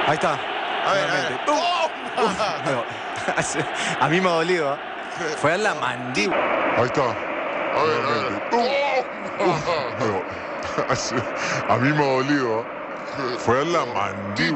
Ahí está. A ver, Nuevamente. ¡Oh! No, a mí me ha dolido. ¿Eh? Fue a la mandíbula. Ahí está. A ver. A mí me ha dolido. Fue a la mandíbula.